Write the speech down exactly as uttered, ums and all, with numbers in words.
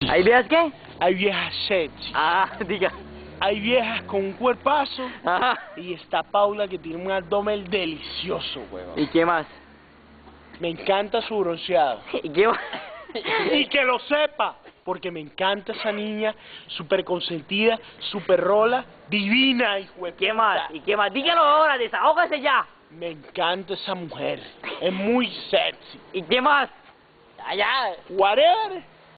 ¿Hay viejas qué? Hay viejas sexy. Ah, diga. Hay viejas con un cuerpazo. Ajá. Y está Paula que tiene un abdomen delicioso, huevón. ¿Y qué más? Me encanta su bronceado. ¿Y qué más? Y que lo sepa, porque me encanta esa niña, súper consentida, súper rola, divina, hijo de ¿Qué puta. más? ¿Y qué más? Dígalo ahora, desahógase ya. Me encanta esa mujer, es muy sexy. ¿Y qué más? Allá. Whatever.